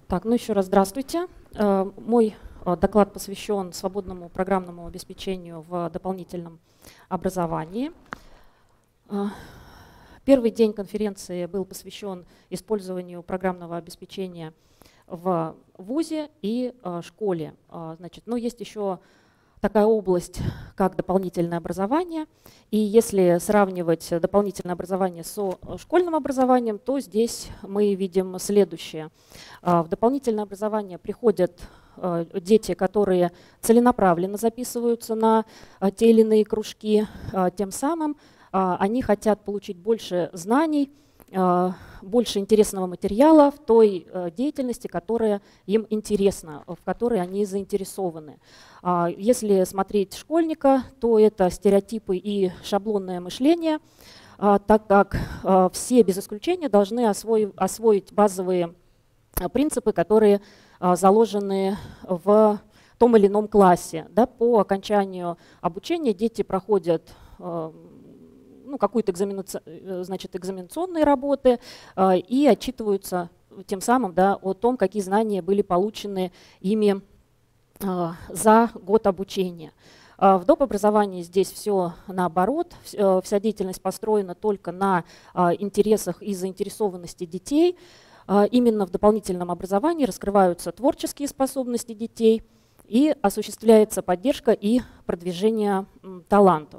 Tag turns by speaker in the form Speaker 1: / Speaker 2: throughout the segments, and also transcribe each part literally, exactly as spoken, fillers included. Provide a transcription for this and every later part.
Speaker 1: Так, ну еще раз здравствуйте. Мой доклад посвящен свободному программному обеспечению в дополнительном образовании. Первый день конференции был посвящен использованию программного обеспечения в вузе и школе. Значит, но есть еще такая область, как дополнительное образование. И если сравнивать дополнительное образование со школьным образованием, то здесь мы видим следующее. В дополнительное образование приходят дети, которые целенаправленно записываются на те или иные кружки. Тем самым они хотят получить больше знаний, больше интересного материала в той деятельности, которая им интересна, в которой они заинтересованы. Если смотреть школьника, то это стереотипы и шаблонное мышление, так как все без исключения должны освоить, освоить базовые принципы, которые заложены в том или ином классе. Да, по окончанию обучения дети проходят ну, какую-то экзаменаци... значит, экзаменационные работы э, и отчитываются тем самым, да, о том, какие знания были получены ими э, за год обучения. Э, в доп. Образовании здесь все наоборот, э, вся деятельность построена только на э, интересах и заинтересованности детей. Э, именно в дополнительном образовании раскрываются творческие способности детей и осуществляется поддержка и продвижение м, талантов.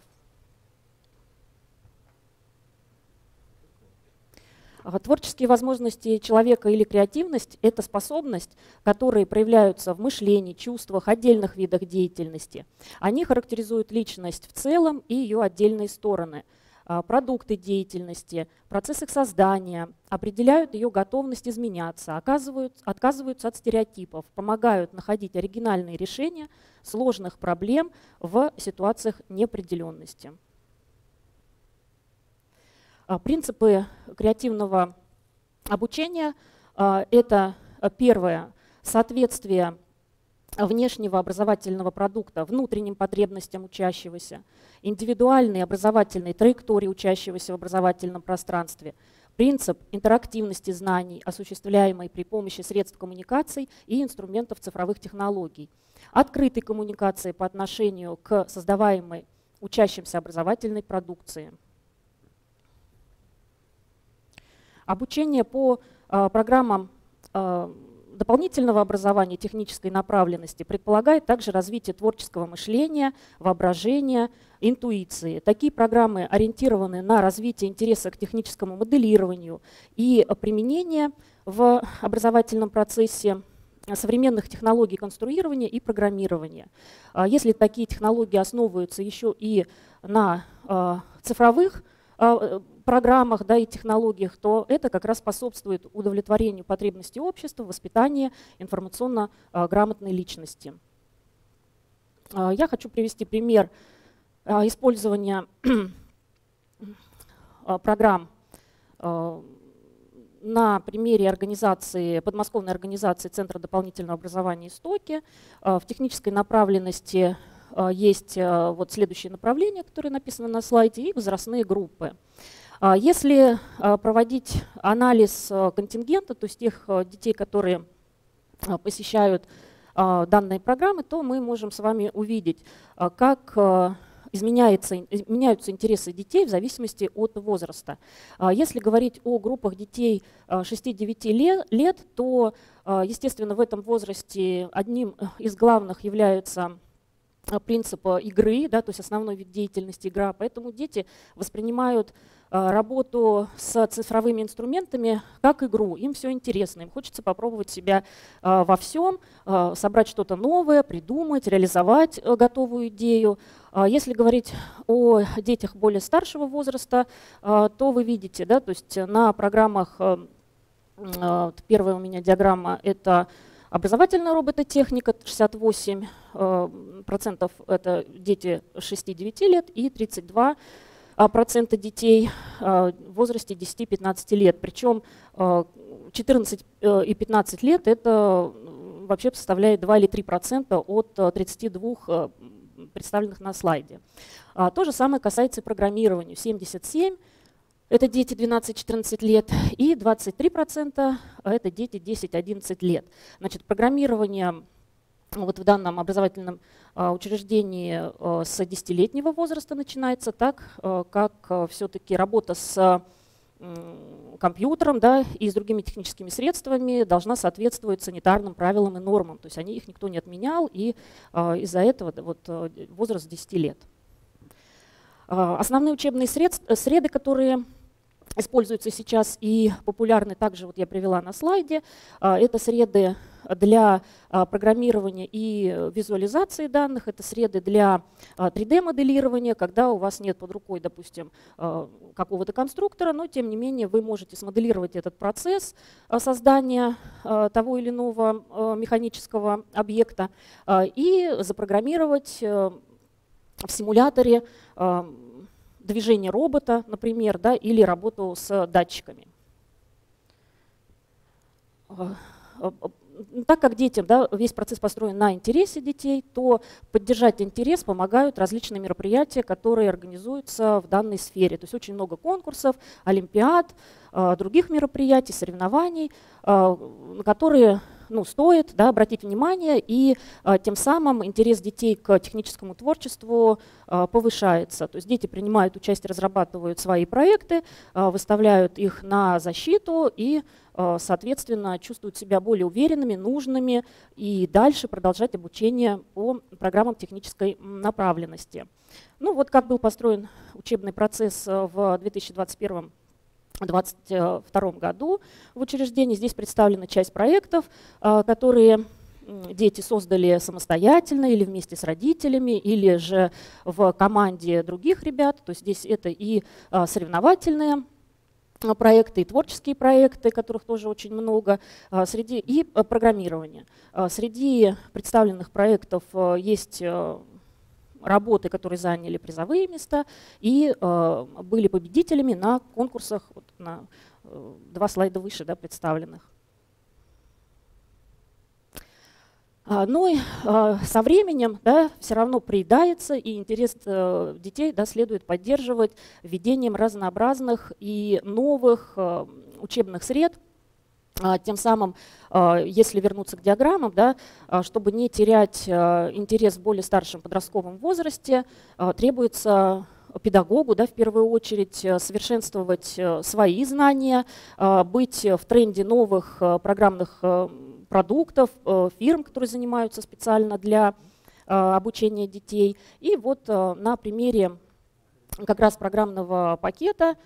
Speaker 1: Творческие возможности человека или креативность – это способность, которые проявляются в мышлении, чувствах, отдельных видах деятельности. Они характеризуют личность в целом и ее отдельные стороны, продукты деятельности, процесс их создания, определяют ее готовность изменяться, отказываются от стереотипов, помогают находить оригинальные решения сложных проблем в ситуациях неопределенности. Принципы креативного обучения – это первое – соответствие внешнего образовательного продукта внутренним потребностям учащегося, индивидуальной образовательной траектории учащегося в образовательном пространстве, принцип интерактивности знаний, осуществляемый при помощи средств коммуникаций и инструментов цифровых технологий, открытой коммуникации по отношению к создаваемой учащимся образовательной продукции. Обучение по э, программам э, дополнительного образования технической направленности предполагает также развитие творческого мышления, воображения, интуиции. Такие программы ориентированы на развитие интереса к техническому моделированию и применение в образовательном процессе современных технологий конструирования и программирования. Если такие технологии основываются еще и на э, цифровых э, программах, да, и технологиях, то это как раз способствует удовлетворению потребностей общества, воспитанию информационно грамотной личности. Я хочу привести пример использования программ на примере организации, подмосковной организации Центра дополнительного образования «Истоки». В технической направленности есть вот следующие направления, которые написаны на слайде, и возрастные группы. Если проводить анализ контингента, то есть тех детей, которые посещают данные программы, то мы можем с вами увидеть, как изменяется, изменяются интересы детей в зависимости от возраста. Если говорить о группах детей шести-девяти лет, то, естественно, в этом возрасте одним из главных является принцип игры, да, то есть основной вид деятельности игра, поэтому дети воспринимают работу с цифровыми инструментами как игру. Им все интересно, им хочется попробовать себя во всем, собрать что-то новое, придумать, реализовать готовую идею. Если говорить о детях более старшего возраста, то вы видите, да, то есть на программах, первая у меня диаграмма – это образовательная робототехника, шестьдесят восемь процентов это дети шести-девяти лет и тридцать два процента детей в возрасте десяти-пятнадцати лет. Причем четырнадцать и пятнадцать лет это вообще составляет два или три процента от тридцати двух представленных на слайде. То же самое касается и программирования. семьдесят семь это дети двенадцать-четырнадцать лет, и двадцать три процента это дети десять-одиннадцать лет. Значит, программирование вот в данном образовательном учреждении с десятилетнего возраста начинается, так как все-таки работа с компьютером, да, и с другими техническими средствами должна соответствовать санитарным правилам и нормам. То есть они, их никто не отменял, и из-за этого вот, возраст десяти лет. Основные учебные средства, среды, которые используются сейчас и популярны, также вот я привела на слайде, это среды для программирования и визуализации данных, это среды для три дэ моделирования, когда у вас нет под рукой, допустим, какого-то конструктора, но тем не менее вы можете смоделировать этот процесс создания того или иного механического объекта и запрограммировать в симуляторе движение робота, например, да, или работу с датчиками. Так как детям, да, весь процесс построен на интересе детей, то поддержать интерес помогают различные мероприятия, которые организуются в данной сфере. То есть очень много конкурсов, олимпиад, других мероприятий, соревнований, на которые ну, стоит, да, обратить внимание, и а, тем самым интерес детей к техническому творчеству а, повышается. То есть дети принимают участие, разрабатывают свои проекты, а, выставляют их на защиту и, а, соответственно, чувствуют себя более уверенными, нужными и дальше продолжать обучение по программам технической направленности. Ну вот как был построен учебный процесс в две тысячи двадцать первом две тысячи двадцать втором году в учреждении. Здесь представлена часть проектов, которые дети создали самостоятельно или вместе с родителями, или же в команде других ребят. То есть здесь это и соревновательные проекты, и творческие проекты, которых тоже очень много, среди, и программирование. Среди представленных проектов есть работы, которые заняли призовые места и э, были победителями на конкурсах, вот на э, два слайда выше, да, представленных. А, ну и э, со временем, да, все равно приедается, и интерес э, детей, да, следует поддерживать введением разнообразных и новых э, учебных сред. Тем самым, если вернуться к диаграммам, да, чтобы не терять интерес в более старшем подростковом возрасте, требуется педагогу, да, в первую очередь совершенствовать свои знания, быть в тренде новых программных продуктов, фирм, которые занимаются специально для обучения детей. И вот на примере как раз программного пакета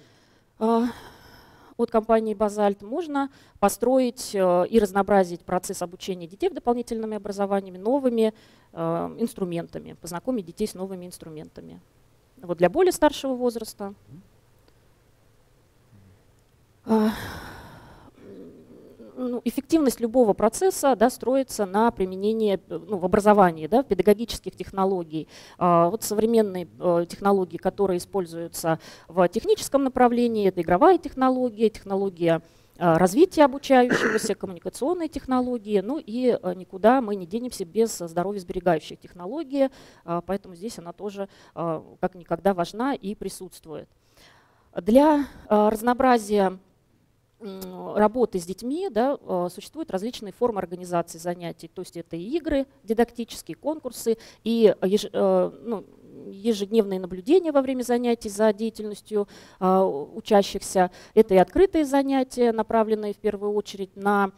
Speaker 1: от компании «Базальт» можно построить и разнообразить процесс обучения детей в дополнительными образованиями новыми э, инструментами, познакомить детей с новыми инструментами. Вот для более старшего возраста. Э, ну, эффективность любого процесса, да, строится на применении, ну, в образовании, да, педагогических технологий. А, вот современные а, технологии, которые используются в техническом направлении, это игровая технология, технология а, развития обучающегося, коммуникационные технологии, ну и а, никуда мы не денемся без здоровьесберегающих технологий, а, поэтому здесь она тоже а, как никогда важна и присутствует. Для а, разнообразия работы с детьми, да, существуют различные формы организации занятий, то есть это и игры, дидактические конкурсы, и еж, ну, ежедневные наблюдения во время занятий за деятельностью учащихся, это и открытые занятия, направленные в первую очередь на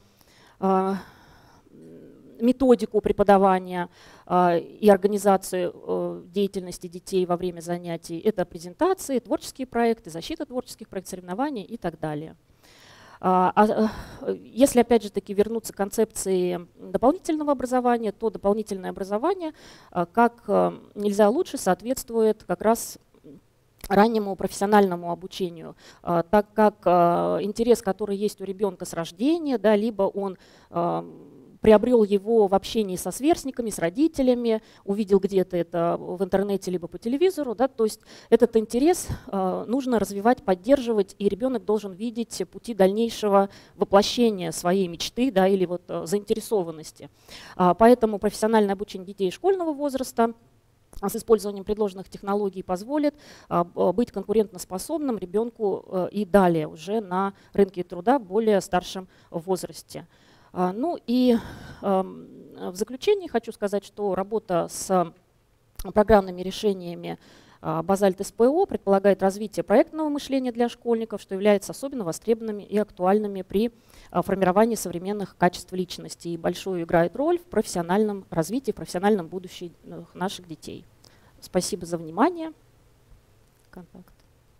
Speaker 1: методику преподавания и организацию деятельности детей во время занятий, это презентации, творческие проекты, защита творческих проектов, соревнования и так далее. А если, опять же таки, вернуться к концепции дополнительного образования, то дополнительное образование как нельзя лучше соответствует как раз раннему профессиональному обучению, так как интерес, который есть у ребенка с рождения, да, либо он приобрел его в общении со сверстниками, с родителями, увидел где-то это в интернете либо по телевизору. Да, то есть этот интерес э, нужно развивать, поддерживать, и ребенок должен видеть пути дальнейшего воплощения своей мечты, да, или вот, э, заинтересованности. А, поэтому профессиональное обучение детей школьного возраста с использованием предложенных технологий позволит быть конкурентоспособным ребенку и далее уже на рынке труда в более старшем возрасте. Ну и в заключение хочу сказать, что работа с программными решениями Базальт СПО предполагает развитие проектного мышления для школьников, что является особенно востребованными и актуальными при формировании современных качеств личности и большую играет роль в профессиональном развитии, в профессиональном будущем наших детей. Спасибо за внимание. Контакт.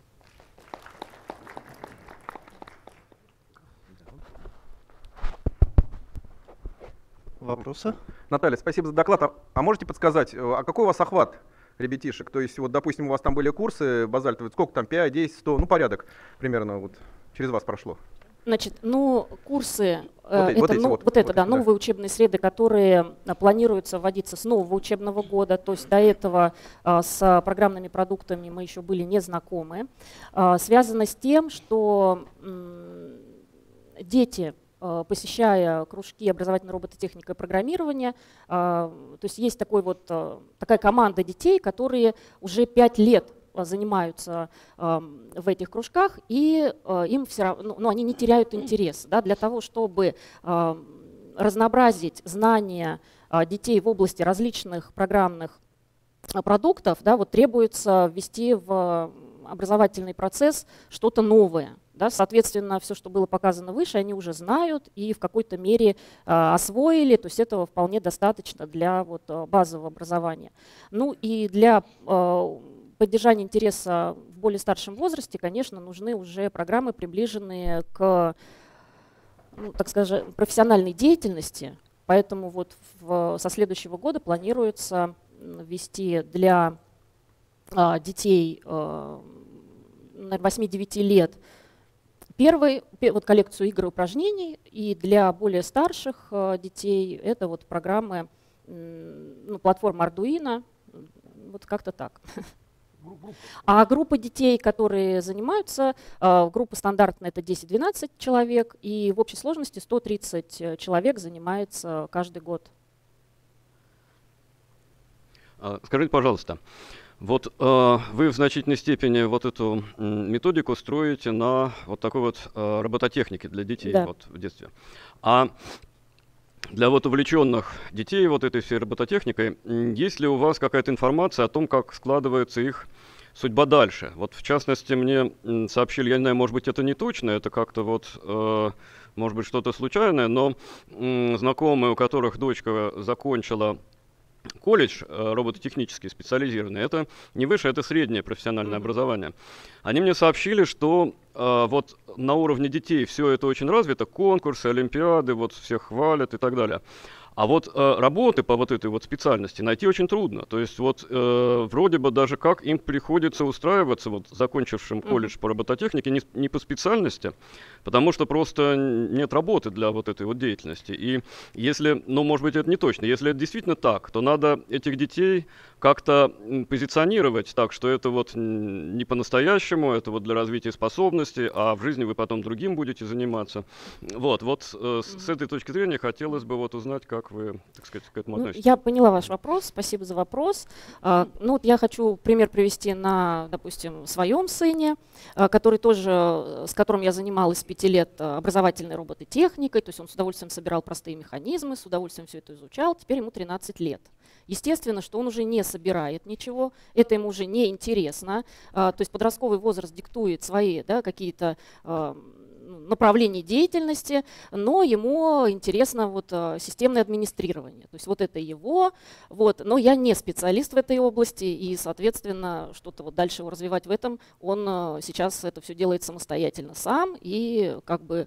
Speaker 2: Вопросы?
Speaker 3: Наталья, спасибо за доклад. А, а можете подсказать, а какой у вас охват ребятишек? То есть, вот, допустим, у вас там были курсы базальтовые, сколько там, пять, десять, сто, ну, порядок примерно вот через вас прошло.
Speaker 1: Значит, ну, курсы,
Speaker 3: вот,
Speaker 1: э,
Speaker 3: эти,
Speaker 1: это,
Speaker 3: вот, эти,
Speaker 1: ну,
Speaker 3: вот,
Speaker 1: вот это,
Speaker 3: вот
Speaker 1: да,
Speaker 3: эти,
Speaker 1: новые
Speaker 3: да.
Speaker 1: учебные среды, которые планируются вводиться с нового учебного года, то есть до этого э, с программными продуктами мы еще были не знакомы. Э, связано с тем, что э, дети, посещая кружки образовательной робототехники и программирования, то есть есть такой вот, такая команда детей, которые уже пять лет занимаются в этих кружках, и им все равно, ну, они не теряют интерес. Да, для того, чтобы разнообразить знания детей в области различных программных продуктов, да, вот требуется ввести в образовательный процесс что-то новое. Да, соответственно, все, что было показано выше, они уже знают и в какой-то мере э, освоили, то есть этого вполне достаточно для вот, базового образования. Ну и для э, поддержания интереса в более старшем возрасте, конечно, нужны уже программы, приближенные к, ну, так скажем, профессиональной деятельности. Поэтому вот в, со следующего года планируется ввести для э, детей э, восьми-девяти лет первый, вот коллекцию игр и упражнений, и для более старших э, детей это вот программы, ну, платформа Arduino, вот как-то так. А группа детей, которые занимаются, э, группа стандартная это десять-двенадцать человек, и в общей сложности сто тридцать человек занимается каждый год.
Speaker 4: Скажите, пожалуйста, вот э, вы в значительной степени вот эту э, методику строите на вот такой вот э, робототехнике для детей,
Speaker 1: да.
Speaker 4: Вот в детстве. А для вот увлеченных детей вот этой всей робототехникой, есть ли у вас какая-то информация о том, как складывается их судьба дальше? Вот в частности мне сообщили, я не знаю, может быть это не точно, это как-то вот, э, может быть что-то случайное, но э, знакомые, у которых дочка закончила колледж э, робототехнический, специализированный, это не высшее, это среднее профессиональное mm-hmm. образование. Они мне сообщили, что э, вот на уровне детей все это очень развито, конкурсы, олимпиады, вот всех хвалят и так далее. А вот э, работы по вот этой вот специальности найти очень трудно. То есть вот э, вроде бы даже как им приходится устраиваться, вот закончившим колледж mm-hmm. по робототехнике, не, не по специальности, потому что просто нет работы для вот этой вот деятельности. И если, ну может быть это не точно, если это действительно так, то надо этих детей как-то позиционировать так, что это вот не по-настоящему, это вот для развития способностей, а в жизни вы потом другим будете заниматься. Вот, вот э, с, с этой точки зрения хотелось бы вот узнать, как вы, так сказать, к этому относитесь.
Speaker 1: Ну, я поняла ваш вопрос, спасибо за вопрос. А, ну, вот я хочу пример привести на, допустим, своем сыне, а, который тоже, с которым я занималась с пяти лет образовательной робототехникой, то есть он с удовольствием собирал простые механизмы, с удовольствием все это изучал, теперь ему тринадцать лет. Естественно, что он уже не собирает ничего, это ему уже не интересно. А, то есть подростковый возраст диктует свои, да, какие-то а, направления деятельности, но ему интересно вот, системное администрирование. То есть вот это его, вот, но я не специалист в этой области, и, соответственно, что-то вот дальше его развивать в этом, он сейчас это все делает самостоятельно сам, и как бы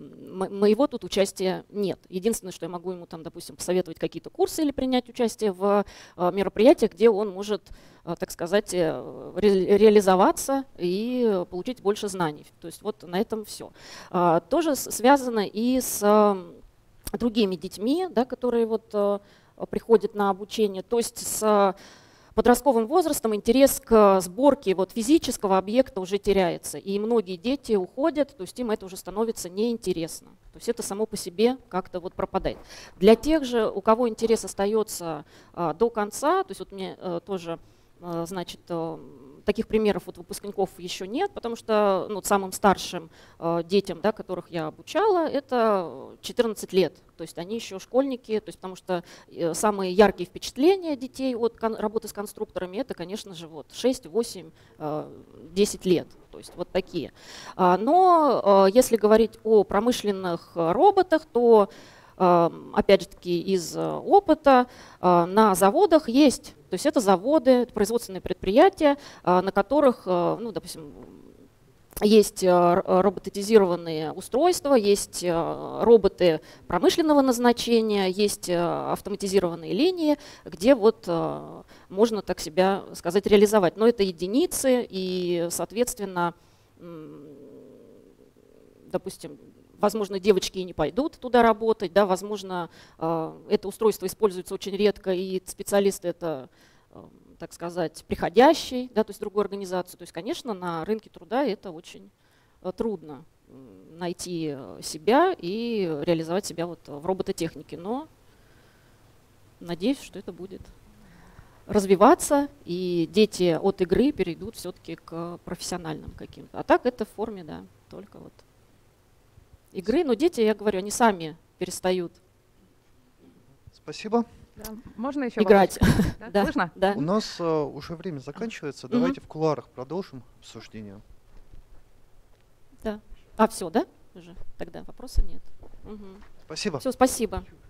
Speaker 1: моего тут участия нет. Единственное, что я могу ему, там, допустим, посоветовать какие-то курсы или принять участие в мероприятиях, где он может, так сказать, ре реализоваться и получить больше знаний. То есть вот на этом все. Тоже связано и с другими детьми, да, которые вот приходят на обучение, то есть с подростковым возрастом интерес к сборке вот физического объекта уже теряется, и многие дети уходят, то есть им это уже становится неинтересно. То есть это само по себе как-то вот пропадает. Для тех же, у кого интерес остается а, до конца, то есть вот мне а, тоже, а, значит, а, таких примеров вот выпускников еще нет, потому что ну, самым старшим э, детям, да, которых я обучала, это четырнадцать лет. То есть они еще школьники, то есть, потому что э, самые яркие впечатления детей от работы с конструкторами это, конечно же, вот шесть, восемь, десять лет. То есть вот такие. Но э, если говорить о промышленных роботах, то опять же таки из опыта на заводах есть, то есть это заводы, это производственные предприятия, на которых, ну, допустим, есть роботизированные устройства, есть роботы промышленного назначения, есть автоматизированные линии, где вот можно, так себя сказать, реализовать. Но это единицы и, соответственно, допустим, возможно, девочки и не пойдут туда работать, да, возможно, это устройство используется очень редко, и специалисты это, так сказать, приходящий, да, то есть в другую организацию. То есть, конечно, на рынке труда это очень трудно найти себя и реализовать себя вот в робототехнике. Но надеюсь, что это будет развиваться, и дети от игры перейдут все-таки к профессиональным каким-то. А так это в форме, да, только вот игры, но дети, я говорю, они сами перестают
Speaker 2: Спасибо.
Speaker 5: Да. Можно еще
Speaker 1: играть.
Speaker 5: Да?
Speaker 1: Да,
Speaker 5: Слышно?
Speaker 1: да.
Speaker 2: У нас а, уже время заканчивается.
Speaker 1: Мгм.
Speaker 2: Давайте в кулуарах продолжим обсуждение.
Speaker 1: Да. А, все, да? Уже? Тогда вопроса нет.
Speaker 2: Спасибо.
Speaker 1: Все, спасибо.